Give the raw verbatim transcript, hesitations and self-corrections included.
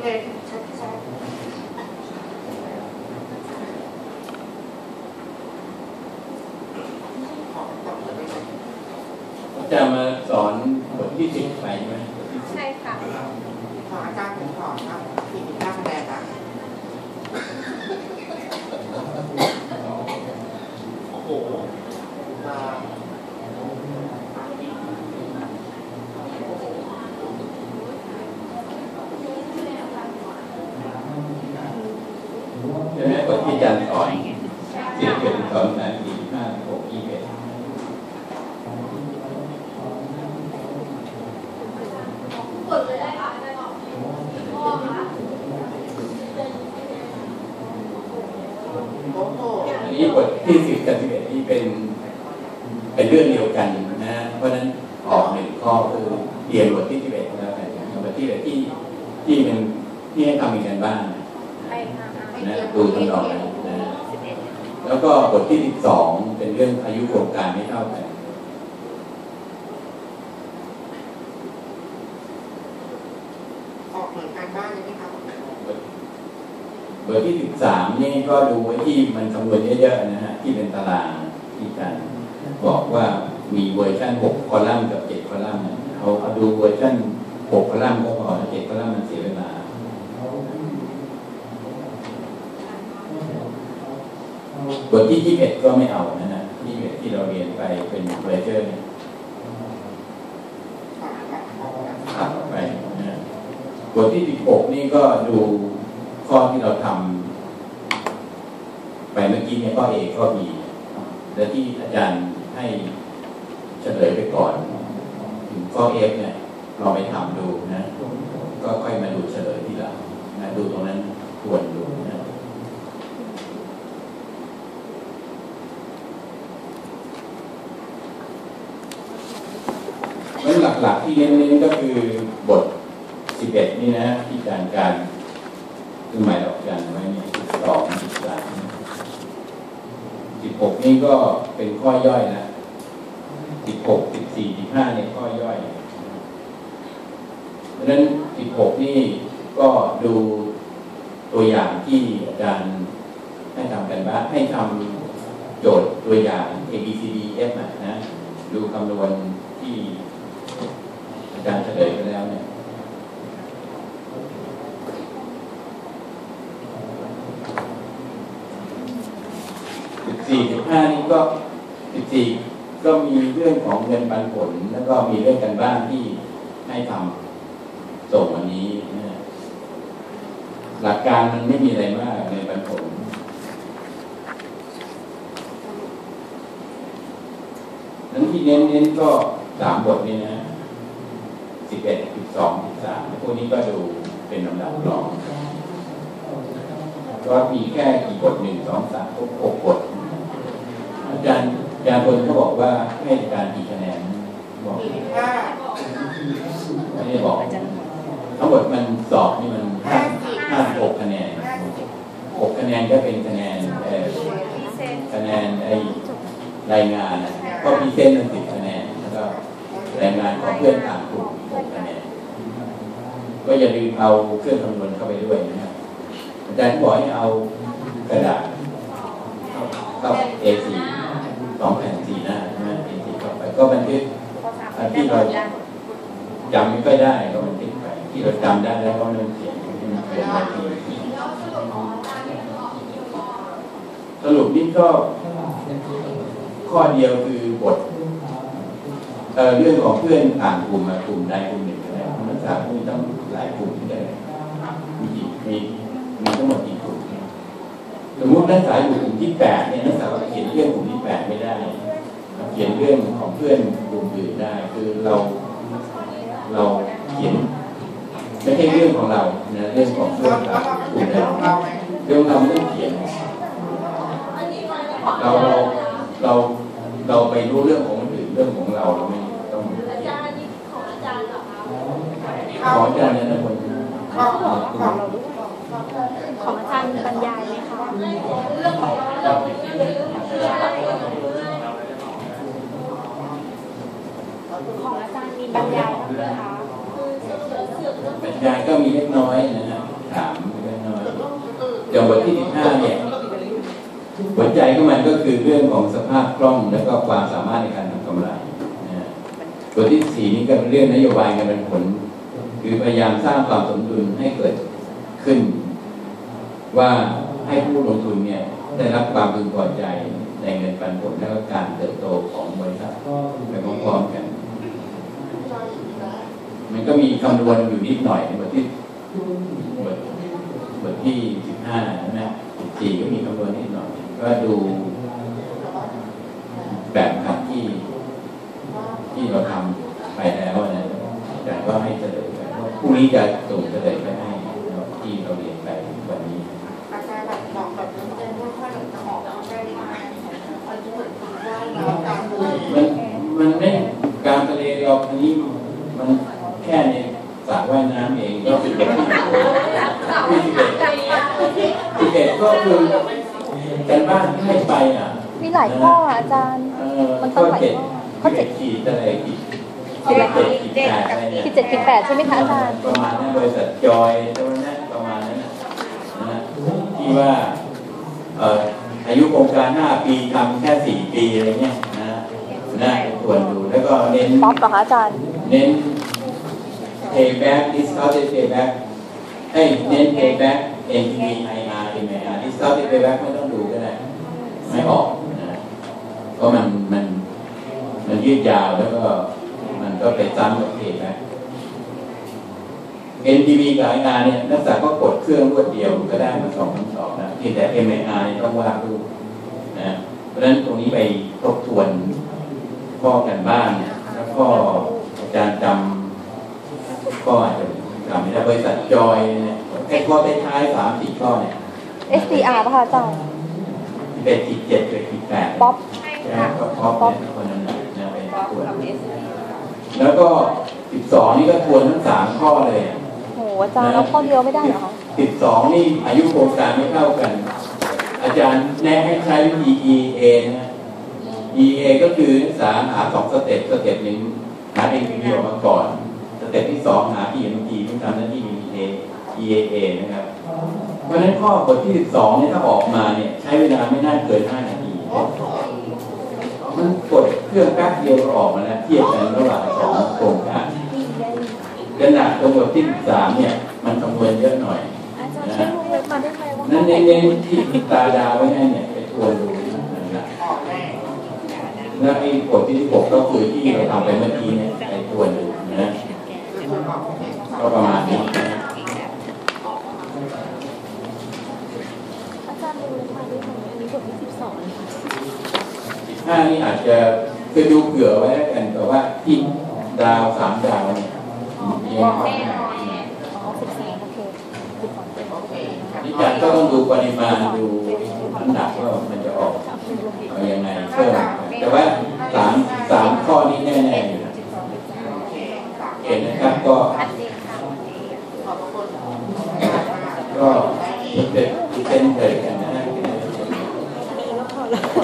เลยชัดชัดจะมาสอนบทที่สิบไปไหมใช่ค่ะสอนอาจารย์ผมสอนครับสี่สิบห้าคะแนนอ่ะโอ้โหมาใช่ไหมบทที่อาจารย์สอนสิบเอ็ดสองสามสี่ห้าหกยี่สิบเอ็ดอันนี้บทที่สิบกับสิบเอ็ดนี่เป็นเป็นเรื่องเดียวกันนะเพราะนั้นออกหนึ่งข้อคือเรียนบทที่สิบเอ็ดแล้วกันบทที่สิบเอ็ดที่ที่เป็นที่ให้ทำกันบ้างนะดูทำนองนั้นนะแล้วก็บทที่สิบสองเป็นเรื่องอายุโครงการไม่เท่ากันออกเหมือนกันบ้านเลยไหมครับบทที่สิบสามนี่ก็ดูไว้ที่มันคำนวณเยอะๆนะฮะที่เป็นตารางที่กันบอกว่ามีเวอร์ชันหกคอลัมน์กับเจ็ดคอลัมน์เอาเอาดูเวอร์ชันหกคอลัมน์ก็พอเจ็ดคอลัมน์มันเสียเวลาบทที่ยี่สิบเอ็ดก็ไม่เอานะฮะยี่สิบเอ็ดที่เราเรียนไปเป็นเวอร์ชันขับไปนะบทที่สิบหกนี่ก็ดูข้อที่เราทำไปเมื่อกี้เนี่ยข้อ A ข้อ B และที่อาจารย์ให้เฉลยไปก่อนถึงข้อ F เนี่ยเราไปทำดูนะก็ค่อยมาดูเฉลยทีหลังนะดูตรงนั้นควรดูนะเรื่องหลักๆที่เน้นๆก็คือบทสิบเอ็ดนี่นะที่การการคือหมายออกกันไว้เนี่ยสิบสองสิบสามสิบหกนี่ก็เป็นข้อย่อยนะสิบหกสิบสี่สิบห้าเนี่ยข้อย่อยเพราะฉะนั้นสิบหกนี่ก็ดูตัวอย่างที่อาจารย์ให้ทำกันบ้างให้ทำโจทย์ตัวอย่าง A B C D F นะดูคำนวณที่อาจารย์เฉลยไปแล้วเนี่ยสิบสี่สิบห้านี่ก็สิบสี่ก็มีเรื่องของเงินปันผลแล้วก็มีเรื่องกันบ้านที่ให้ทำส่งวันนี้นะหลักการมันไม่มีอะไรมากในปันผลนั้นที่เน้นๆก็สามบทนี้นะสิบเอ็ดสิบสองสิบสามพวกนี้ก็ดูเป็นลำดับรองก็มีแค่กี่บทหนึ่งสองสามหกบทอาจารย์อาจารย์พลเขาบอกว่าให้อาจารย์กี่คะแนนบอกไม่ได้บอกทั้งหมดมันสอบนี่มันห้าห้าสิบหกคะแนนหกคะแนนก็เป็นคะแนนเอ่อคะแนนไอ้รายงานนะก็พรีเซนต์มันสิบคะแนนแล้วก็รายงานของเพื่อนต่างกลุ่มหกคะแนนก็อย่าลืมเอาเครื่องคำนวณเข้าไปด้วยนะครับอาจารย์บอกให้เอากระดาษเข้า เอ สี่ สองแผ่นสี่หน้านะ เอ สี่ เข้าไปก็บันทึกที่เราจำไม่ค่อยได้ก็บันทึกไปที่เราจำได้แล้วก็เริ่มเขียนเขียนนาทีสรุปนี่ก็ข้อเดียวคือบทเอ่อเรื่องของเพื่อนต่างกลุ่มมากลุ่มใดกลุ่มหนึ่งแล้วนักศึกษาพวกนี้ต้องหลายกลุ่มที่ได้มีมีมีทั้งหมดกี่กลุ่มสมมตินักศึกษาอยู่กลุ่มที่แปดเนี่ยนักศึกษาเขียนเรื่องกลุ่มที่แปดไม่ได้เขียนเรื่องของเพื่อนกลุ่มอื่นได้คือเราเราเขียนไม่ใช่เรื่องของเรานะเรื่องของเพื่อนต่างกลุ่มใดเรื่องเราไม่ต้องเขียนเราเราเราเราไปรู้เรื่องของคนอื่นเรื่องของเราเราไม่ต้องอาจารย์นี่ของอาจารย์เหรอคะของอาจารย์เนี่ยนะคนของอาจารย์บรรยายไหมคะเรื่องของเราของอาจารย์มีบรรยายบ้างไหมคะบรรยายก็มีเล็กน้อยนะฮะถามเล็กน้อยอย่างบทที่สิบห้าเนี่ยหัวใจของมันก็คือเรื่องของสภาพคล่องและก็ความสามารถในการทำกำไรนะบทที่สี่นี้ก็เป็นเรื่องนโยบายการเป็นผลคือพยายามสร้างความสมดุลให้เกิดขึ้นว่าให้ผู้ลงทุนเนี่ยได้รับความพึงพอใจในเงินปันผลและก็การเติบโตของบริษัทไปพร้อมๆกันมันก็มีคำนวณอยู่นิดหน่อยในบทที่บทบทที่สิบห้านะสิบสี่ก็มีคำนวณนิดหน่อยก็ดูแบบครับที่ที่เราทำไปแล้วนะแต่ก็ให้เฉลยไปพรุ่งนี้จะส่งเฉลยไปให้ที่เราเรียนไปวันนี้อาจารย์แบบบอกแบบนี้จะไม่ค่อยจะออกมาได้ไหมมันจะเหมือนว่าเราการเมืองมันมันไม่การทะเลเราอันนี้มันแค่ในสระว่ายน้ำเองก็คือที่สิบเอ็ดสิบเอ็ดก็คือกันบ้านให้ไปอ่ะมีหลายข้ออาจารย์มันต้องหลายข้อข้อเจ็ดขีดอะไรขีดขีดเจ็ดขีดแปดขีดเจ็ดขีดแปดใช่ไหมคะอาจารย์ประมาณนั้นบริษัทจอยใช่ไหมนะประมาณนั้นนะที่ว่าอายุโครงการห้าปีทำแค่สี่ปีอะไรเงี้ยนะนะตรวจดูแล้วก็เน้นป๊อปเหรอคะอาจารย์เน้น payback discounted payback ให้เน้น payback เอ็น พี วี ไอ อาร์ เอ็ม ไอ อาร์ discounted payback ไม่ต้องดูก็ได้ไม่ออกนะเพราะมันมันมันยืดยาวแล้วก็มันก็ไปซ้ำกับ payback เอ็น พี วี กับ ไอ อาร์ เนี่ยนักศึกษาก็กดเครื่องรวดเดียวก็ได้มาสองคำตอบนะที่แต่ เอ็ม ไอ อาร์ เนี่ยต้องวาดรูปนะเพราะฉะนั้นตรงนี้ไปทบทวนข้อกันบ้านแล้วก็อาจารย์จำก็อาจจะจำไม่ได้บริษัทจอยเนี่ยแค่ข้อท้ายๆสามสี่ข้อเนี่ยเอส ดี อาร์ ป่ะคะอาจารย์เป็นขีดเจ็ดเป็นขีดแปดป๊อปแล้วก็ป๊อปเนี่ยคนนั้นนะไปทวนแล้วก็สิบสองนี่ก็ทวนทั้งสามข้อเลยโหอาจารย์แล้วข้อเดียวไม่ได้เหรอคะสิบสองนี่อายุโครงการไม่เท่ากันอาจารย์แนะให้ใช้วิธี อี เอ นะ อี เอ ก็คือนักศึกษาหาสองสเต็ปสเต็ปหนึ่งหา เอ็น พี วี ออกมาก่อนสเต็ปที่สองหา พี เอ็ม ที ที่ทำหน้าที่ อี เอ อี เอ นะครับเพราะฉะนั้นข้อบทที่สิบสองเนี่ยถ้าออกมาเนี่ยใช้เวลาไม่น่าเกินห้านาทีมันกดเครื่องแป๊บเดียวก็ออกมาแล้วเทียบกันระหว่างสองโครงการขนาดตรงบทที่สิบสามเนี่ยมันคำนวณเยอะหน่อยนะนั่นเน้นที่ตาดาวไว้ให้เนี่ยไปทวนดูนะแล้วไอ้บทที่สิบหกก็คือที่เราทำไปเมื่อกี้เนี่ยไปทวนดูนะก็ประมาณนี้อาจารย์ดูมาดูของอันนี้บทที่สิบสองสิบห้านี่อาจจะคือดูเผื่อไว้แล้วกันแต่ว่าที่ดาวสามดาวเนี่ยอ๋อสิบสี่โอเคสิบสองโอเคนี่จัดก็ต้องดูปริมาณดูน้ำหนักว่ามันจะออกเอายังไงเพิ่มแต่ว่าสามสามข้อนี้แน่ๆอยู่นะเห็นนะครับก็ก็เป็นเป็นเลยกันนะ